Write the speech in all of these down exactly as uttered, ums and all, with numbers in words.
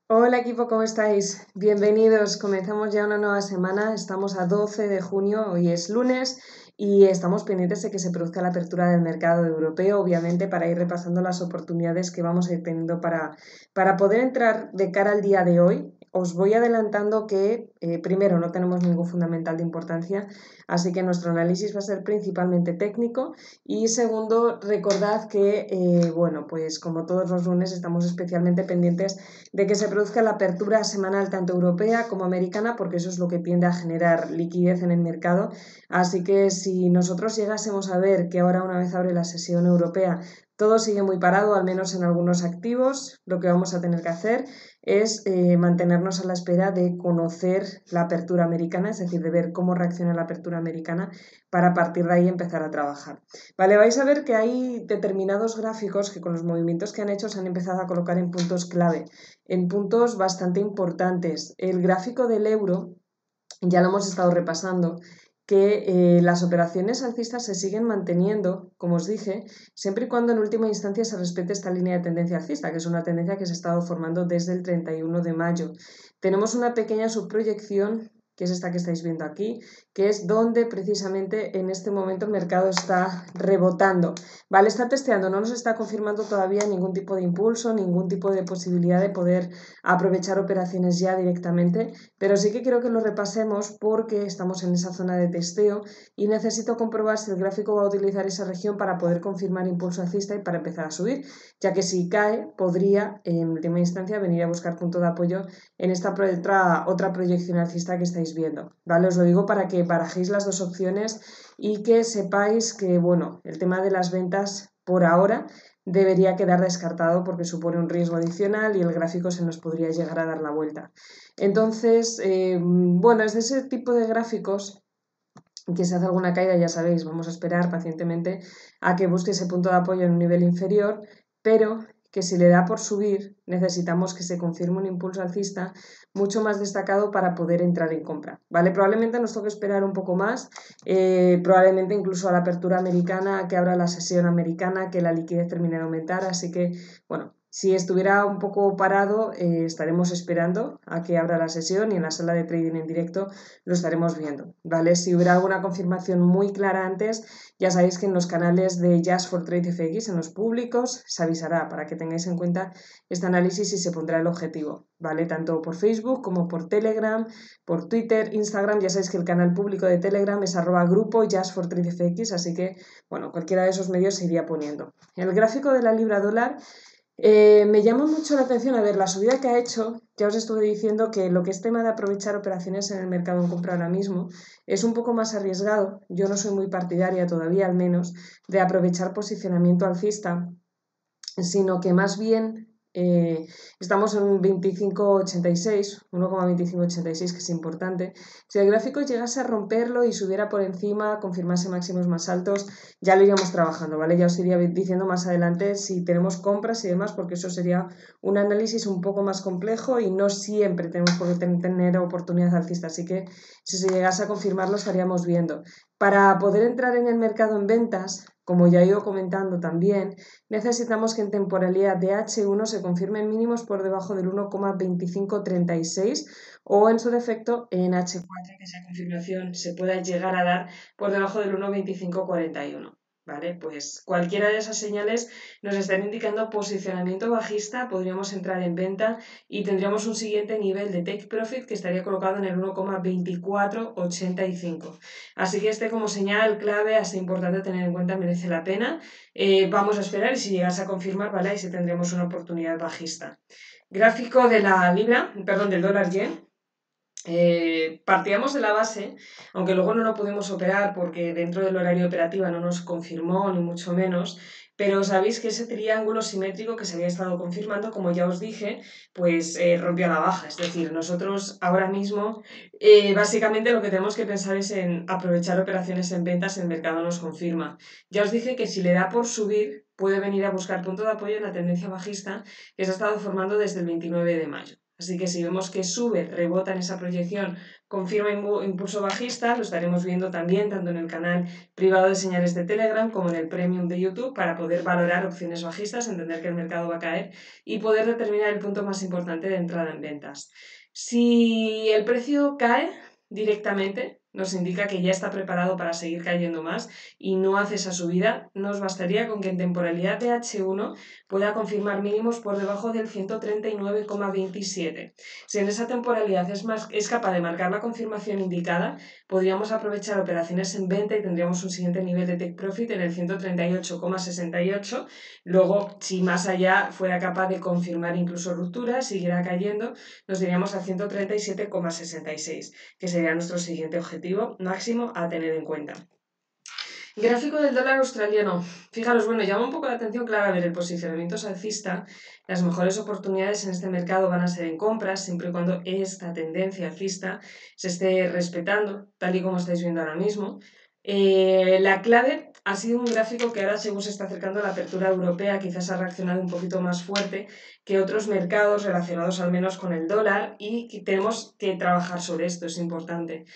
Hola equipo, ¿cómo estáis? Bienvenidos. Comenzamos ya una nueva semana. Estamos a doce de junio, hoy es lunes y estamos pendientes de que se produzca la apertura del mercado europeo, obviamente para ir repasando las oportunidades que vamos a ir teniendo para, para poder entrar de cara al día de hoy. Os voy adelantando que, eh, primero, no tenemos ningún fundamental de importancia, así que nuestro análisis va a ser principalmente técnico. Y segundo, recordad que, eh, bueno, pues como todos los lunes estamos especialmente pendientes de que se produzca la apertura semanal tanto europea como americana, porque eso es lo que tiende a generar liquidez en el mercado. Así que si nosotros llegásemos a ver que ahora, una vez abre la sesión europea, todo sigue muy parado, al menos en algunos activos, lo que vamos a tener que hacer es eh, mantenernos a la espera de conocer la apertura americana, es decir, de ver cómo reacciona la apertura americana para a partir de ahí empezar a trabajar. Vale, vais a ver que hay determinados gráficos que con los movimientos que han hecho se han empezado a colocar en puntos clave, en puntos bastante importantes. El gráfico del euro, ya lo hemos estado repasando, que eh, las operaciones alcistas se siguen manteniendo, como os dije, siempre y cuando en última instancia se respete esta línea de tendencia alcista, que es una tendencia que se ha estado formando desde el treinta y uno de mayo. Tenemos una pequeña subproyección, que es esta que estáis viendo aquí, que es donde precisamente en este momento el mercado está rebotando. Vale, está testeando, no nos está confirmando todavía ningún tipo de impulso, ningún tipo de posibilidad de poder aprovechar operaciones ya directamente, pero sí que quiero que lo repasemos porque estamos en esa zona de testeo y necesito comprobar si el gráfico va a utilizar esa región para poder confirmar impulso alcista y para empezar a subir, ya que si cae podría en última instancia venir a buscar punto de apoyo en esta otra, otra proyección alcista que estáis viendo. ¿Vale? Os lo digo para que barajéis las dos opciones y que sepáis que, bueno, el tema de las ventas por ahora debería quedar descartado porque supone un riesgo adicional y el gráfico se nos podría llegar a dar la vuelta. Entonces, eh, bueno, es de ese tipo de gráficos que se hace alguna caída, ya sabéis, vamos a esperar pacientemente a que busque ese punto de apoyo en un nivel inferior, pero que si le da por subir, necesitamos que se confirme un impulso alcista mucho más destacado para poder entrar en compra, ¿vale? Probablemente nos toque esperar un poco más, eh, probablemente incluso a la apertura americana, que abra la sesión americana, que la liquidez termine de aumentar, así que, bueno, si estuviera un poco parado, eh, estaremos esperando a que abra la sesión y en la sala de trading en directo lo estaremos viendo, ¿vale? Si hubiera alguna confirmación muy clara antes, ya sabéis que en los canales de Just for Trade F X, en los públicos, se avisará para que tengáis en cuenta este análisis y se pondrá el objetivo, ¿vale? Tanto por Facebook como por Telegram, por Twitter, Instagram, ya sabéis que el canal público de Telegram es arroba grupo Just for Trade F X, así que, bueno, cualquiera de esos medios se iría poniendo. El gráfico de la libra dólar eh, me llama mucho la atención, a ver, la subida que ha hecho, ya os estuve diciendo que lo que es tema de aprovechar operaciones en el mercado en compra ahora mismo es un poco más arriesgado, yo no soy muy partidaria todavía al menos, de aprovechar posicionamiento alcista, sino que más bien eh, estamos en un veinticinco ochenta y seis, uno coma veinticinco ochenta y seis, que es importante. Si el gráfico llegase a romperlo y subiera por encima, confirmase máximos más altos, ya lo iríamos trabajando, ¿vale? Ya os iría diciendo más adelante si tenemos compras y demás, porque eso sería un análisis un poco más complejo y no siempre tenemos por qué tener oportunidad alcista, así que si se llegase a confirmar lo estaríamos viendo. Para poder entrar en el mercado en ventas, como ya he ido comentando también, necesitamos que en temporalidad de H uno se confirmen mínimos por debajo del uno coma veinticinco treinta y seis o en su defecto en H cuatro que esa confirmación se pueda llegar a dar por debajo del uno coma veinticinco cuarenta y uno. ¿Vale? Pues cualquiera de esas señales nos están indicando posicionamiento bajista, podríamos entrar en venta y tendríamos un siguiente nivel de take profit que estaría colocado en el uno coma veinticuatro ochenta y cinco. Así que este como señal clave, así importante tener en cuenta, merece la pena. Eh, vamos a esperar y si llegase a confirmar, ¿vale? Ahí sí tendremos una oportunidad bajista. Gráfico de la libra, perdón, del dólar yen. Eh, partíamos de la base, aunque luego no lo pudimos operar porque dentro del horario operativo no nos confirmó ni mucho menos, pero sabéis que ese triángulo simétrico que se había estado confirmando, como ya os dije, pues eh, rompió a la baja. Es decir, nosotros ahora mismo eh, básicamente lo que tenemos que pensar es en aprovechar operaciones en ventas, el mercado nos confirma. Ya os dije que si le da por subir, puede venir a buscar punto de apoyo en la tendencia bajista que se ha estado formando desde el veintinueve de mayo. Así que si vemos que sube, rebota en esa proyección, confirma impulso bajista, lo estaremos viendo también tanto en el canal privado de señales de Telegram como en el Premium de YouTube para poder valorar opciones bajistas, entender que el mercado va a caer y poder determinar el punto más importante de entrada en ventas. Si el precio cae directamente, nos indica que ya está preparado para seguir cayendo más y no hace esa subida, nos bastaría con que en temporalidad de hache uno pueda confirmar mínimos por debajo del ciento treinta y nueve coma veintisiete. Si en esa temporalidad es, más, es capaz de marcar la confirmación indicada, podríamos aprovechar operaciones en venta y tendríamos un siguiente nivel de take profit en el ciento treinta y ocho coma sesenta y ocho. Luego, si más allá fuera capaz de confirmar incluso ruptura, siguiera cayendo, nos iríamos a ciento treinta y siete coma sesenta y seis, que sería nuestro siguiente objetivo máximo a tener en cuenta. Gráfico del dólar australiano. Fijaros, bueno, llama un poco la atención, claro, a ver, el posicionamiento alcista. Las mejores oportunidades en este mercado van a ser en compras, siempre y cuando esta tendencia alcista se esté respetando, tal y como estáis viendo ahora mismo. Eh, la clave ha sido un gráfico que ahora, según se está acercando a la apertura europea, quizás ha reaccionado un poquito más fuerte que otros mercados relacionados al menos con el dólar, y que tenemos que trabajar sobre esto, es importante.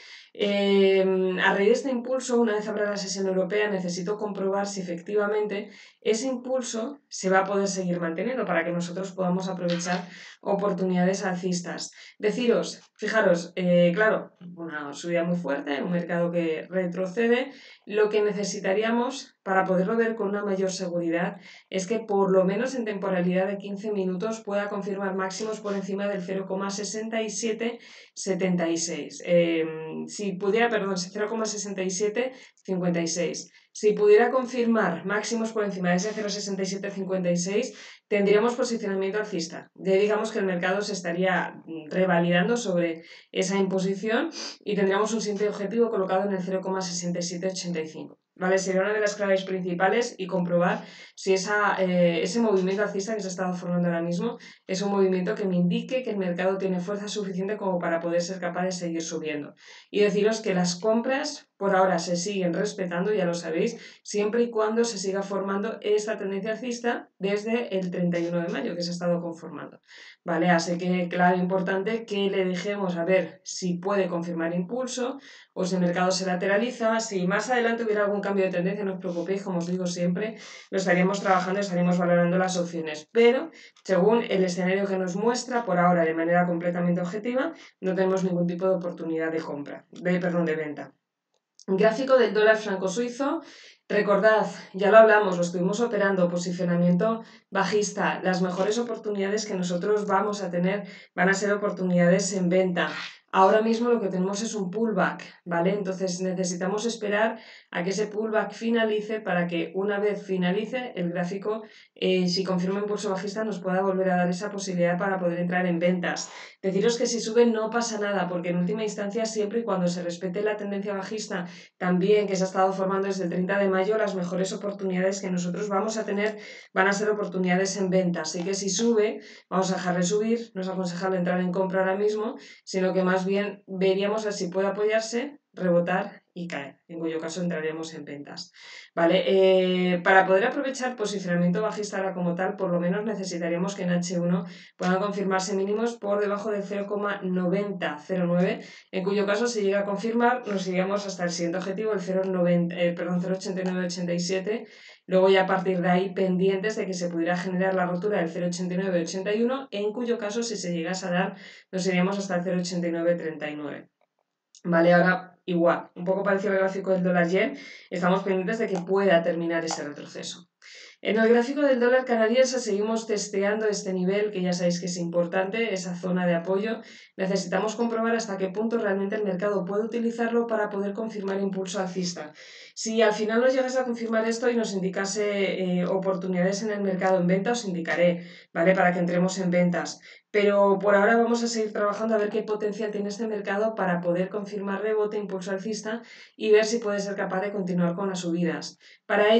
Eh, a raíz de este impulso, una vez abra la sesión europea, necesito comprobar si efectivamente ese impulso se va a poder seguir manteniendo para que nosotros podamos aprovechar oportunidades alcistas. Deciros, fijaros, eh, claro, una subida muy fuerte, un mercado que retrocede. Lo que necesitaríamos para poderlo ver con una mayor seguridad es que por lo menos en temporalidad de quince minutos pueda confirmar máximos por encima del cero coma sesenta y siete setenta y seis. Eh, si pudiera, perdón, cero coma sesenta y siete cincuenta y seis. Si pudiera confirmar máximos por encima de ese cero coma sesenta y siete cincuenta y seis, tendríamos posicionamiento alcista. Ya digamos que el mercado se estaría revalidando sobre esa imposición y tendríamos un siguiente objetivo colocado en el cero coma sesenta y siete ochenta y cinco. ¿Vale? Sería una de las claves principales y comprobar si esa, eh, ese movimiento alcista que se ha estado formando ahora mismo es un movimiento que me indique que el mercado tiene fuerza suficiente como para poder ser capaz de seguir subiendo. Y deciros que las compras por ahora se siguen respetando, ya lo sabéis, siempre y cuando se siga formando esta tendencia alcista desde el treinta y uno de mayo que se ha estado conformando. ¿Vale? Así que, claro, importante que le dejemos a ver si puede confirmar impulso o si el mercado se lateraliza. Si más adelante hubiera algún cambio de tendencia, no os preocupéis, como os digo siempre, lo estaríamos trabajando, estaríamos valorando las opciones. Pero, según el escenario que nos muestra, por ahora, de manera completamente objetiva, no tenemos ningún tipo de oportunidad de compra, de, perdón, de venta. Gráfico del dólar franco suizo. Recordad, ya lo hablamos, lo estuvimos operando, posicionamiento bajista. Las mejores oportunidades que nosotros vamos a tener van a ser oportunidades en venta. Ahora mismo lo que tenemos es un pullback, ¿vale? Entonces necesitamos esperar a que ese pullback finalice para que una vez finalice el gráfico, eh, si confirma impulso bajista, nos pueda volver a dar esa posibilidad para poder entrar en ventas. Deciros que si sube no pasa nada, porque en última instancia, siempre y cuando se respete la tendencia bajista también que se ha estado formando desde el treinta de mayo, las mejores oportunidades que nosotros vamos a tener van a ser oportunidades en venta. Así que si sube, vamos a dejarle subir, no es aconsejable entrar en compra ahora mismo, sino que más bien veríamos a ver si puede apoyarse, rebotar y caer, en cuyo caso entraríamos en ventas. ¿Vale? Eh, para poder aprovechar posicionamiento bajista ahora como tal, por lo menos necesitaríamos que en hache uno puedan confirmarse mínimos por debajo del cero coma noventa cero nueve, en cuyo caso, si llega a confirmar, nos iríamos hasta el siguiente objetivo, el cero coma ochenta y nueve ochenta y siete. Luego ya a partir de ahí pendientes de que se pudiera generar la rotura del cero coma ochenta y nueve ochenta y uno, en cuyo caso, si se llegase a dar, nos iríamos hasta el cero coma ochenta y nueve treinta y nueve. Vale, ahora igual, un poco parecido al gráfico del dólar yen, estamos pendientes de que pueda terminar ese retroceso. En el gráfico del dólar canadiense seguimos testeando este nivel, que ya sabéis que es importante, esa zona de apoyo. Necesitamos comprobar hasta qué punto realmente el mercado puede utilizarlo para poder confirmar impulso alcista. Si al final nos llegase a confirmar esto y nos indicase eh, oportunidades en el mercado en venta, os indicaré, ¿vale? Para que entremos en ventas. Pero por ahora vamos a seguir trabajando a ver qué potencial tiene este mercado para poder confirmar rebote, impulso alcista y ver si puede ser capaz de continuar con las subidas. Para ello,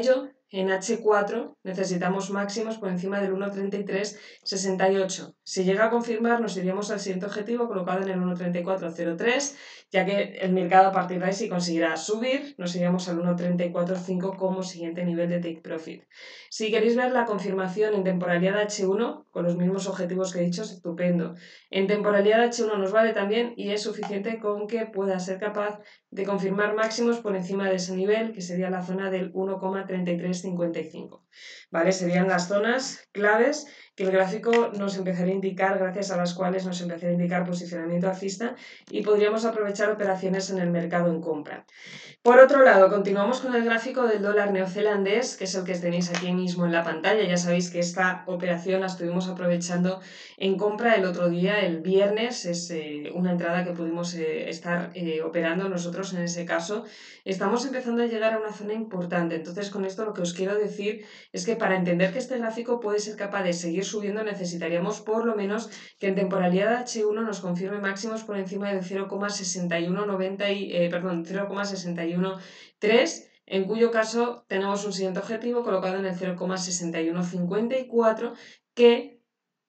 en hache cuatro necesitamos máximos por encima del uno treinta y tres sesenta y ocho. Si llega a confirmar, nos iríamos al siguiente objetivo colocado en el uno treinta y cuatro cero tres, ya que el mercado a partir de ahí, si consiguiera subir, nos iríamos al uno treinta y cuatro cinco como siguiente nivel de take profit. Si queréis ver la confirmación en temporalidad de hache uno, con los mismos objetivos que he dicho, es estupendo. En temporalidad de hache uno nos vale también y es suficiente con que pueda ser capaz de confirmar máximos por encima de ese nivel, que sería la zona del uno treinta y tres cincuenta y cinco. ¿Vale? Serían las zonas claves que el gráfico nos empezaría a indicar, gracias a las cuales nos empezaría a indicar posicionamiento alcista y podríamos aprovechar operaciones en el mercado en compra. Por otro lado, continuamos con el gráfico del dólar neozelandés, que es el que tenéis aquí mismo en la pantalla. Ya sabéis que esta operación la estuvimos aprovechando en compra el otro día, el viernes. Es eh, una entrada que pudimos eh, estar eh, operando nosotros en ese caso. Estamos empezando a llegar a una zona importante. Entonces, con esto lo que os quiero decir es que para entender que este gráfico puede ser capaz de seguir subiendo, necesitaríamos por lo menos que en temporalidad de hache uno nos confirme máximos por encima del cero coma sesenta y uno noventa y, eh, perdón, cero coma sesenta y uno tres, en cuyo caso tenemos un siguiente objetivo colocado en el cero coma sesenta y uno cincuenta y cuatro, que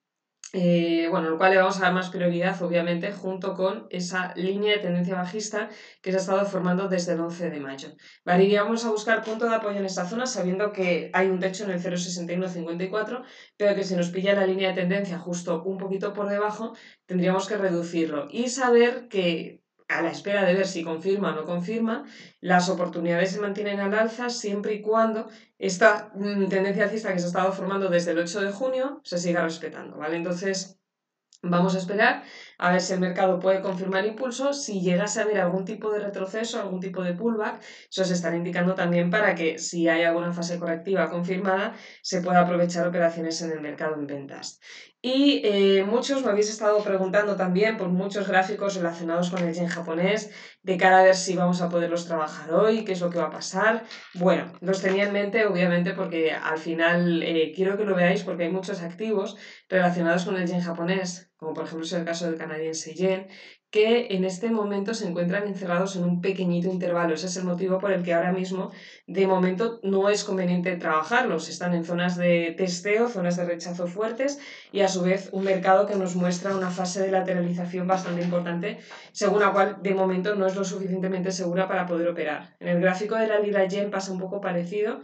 Eh, bueno, al cual le vamos a dar más prioridad, obviamente, junto con esa línea de tendencia bajista que se ha estado formando desde el once de mayo. Vale, iríamos a buscar punto de apoyo en esta zona, sabiendo que hay un techo en el cero coma sesenta y uno cincuenta y cuatro, pero que si nos pilla la línea de tendencia justo un poquito por debajo, tendríamos que reducirlo y saber que, a la espera de ver si confirma o no confirma, las oportunidades se mantienen al alza siempre y cuando esta mmm, tendencia alcista que se ha estado formando desde el ocho de junio se siga respetando, ¿vale? Entonces, vamos a esperar a ver si el mercado puede confirmar impulso. Si llegase a haber algún tipo de retroceso, algún tipo de pullback, eso se estará indicando también para que, si hay alguna fase correctiva confirmada, se pueda aprovechar operaciones en el mercado en ventas. Y eh, muchos me habéis estado preguntando también por muchos gráficos relacionados con el yen japonés, de cara a ver si vamos a poderlos trabajar hoy, qué es lo que va a pasar. Bueno, los tenía en mente, obviamente, porque al final eh, quiero que lo veáis, porque hay muchos activos relacionados con el yen japonés, como por ejemplo es el caso del canadiense yen, que en este momento se encuentran encerrados en un pequeñito intervalo. Ese es el motivo por el que ahora mismo, de momento, no es conveniente trabajarlos. Están en zonas de testeo, zonas de rechazo fuertes y a su vez un mercado que nos muestra una fase de lateralización bastante importante, según la cual de momento no es lo suficientemente segura para poder operar. En el gráfico de la libra yen pasa un poco parecido,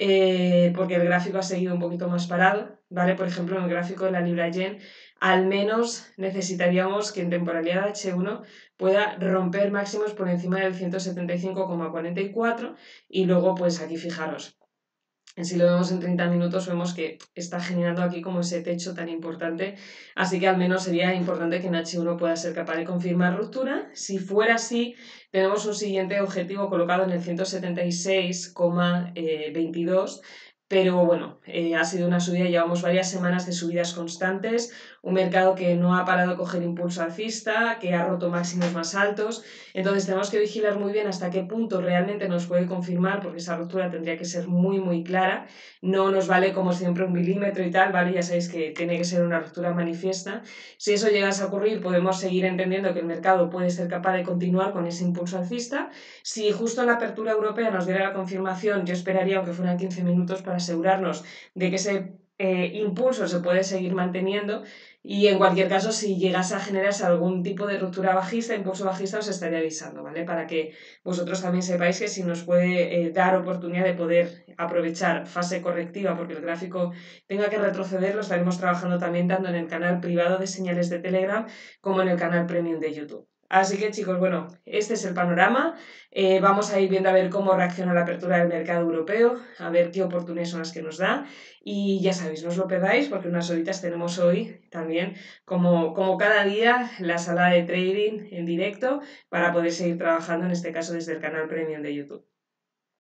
eh, porque el gráfico ha seguido un poquito más parado, ¿vale? Por ejemplo, en el gráfico de la libra yen, al menos necesitaríamos que en temporalidad de hache uno pueda romper máximos por encima del ciento setenta y cinco coma cuarenta y cuatro y luego, pues aquí fijaros, si lo vemos en treinta minutos vemos que está generando aquí como ese techo tan importante, así que al menos sería importante que en hache uno pueda ser capaz de confirmar ruptura. Si fuera así, tenemos un siguiente objetivo colocado en el ciento setenta y seis coma veintidós, pero bueno, eh, ha sido una subida, llevamos varias semanas de subidas constantes, un mercado que no ha parado de coger impulso alcista, que ha roto máximos más altos, entonces tenemos que vigilar muy bien hasta qué punto realmente nos puede confirmar, porque esa ruptura tendría que ser muy muy clara, no nos vale como siempre un milímetro y tal, ¿vale? Ya sabéis que tiene que ser una ruptura manifiesta. Si eso llegase a ocurrir, podemos seguir entendiendo que el mercado puede ser capaz de continuar con ese impulso alcista. Si justo en la apertura europea nos diera la confirmación, yo esperaría, aunque fueran quince minutos, para asegurarnos de que ese eh, impulso se puede seguir manteniendo. Y en cualquier caso, si llegase a generarse algún tipo de ruptura bajista, impulso bajista, os estaría avisando, ¿vale? Para que vosotros también sepáis que si nos puede eh, dar oportunidad de poder aprovechar fase correctiva, porque el gráfico tenga que retroceder, lo estaremos trabajando también tanto en el canal privado de señales de Telegram como en el canal premium de YouTube. Así que chicos, bueno, este es el panorama. Eh, vamos a ir viendo a ver cómo reacciona la apertura del mercado europeo, a ver qué oportunidades son las que nos da. Y ya sabéis, no os lo perdáis porque unas horitas tenemos hoy también, como, como cada día, la sala de trading en directo para poder seguir trabajando, en este caso desde el canal premium de YouTube.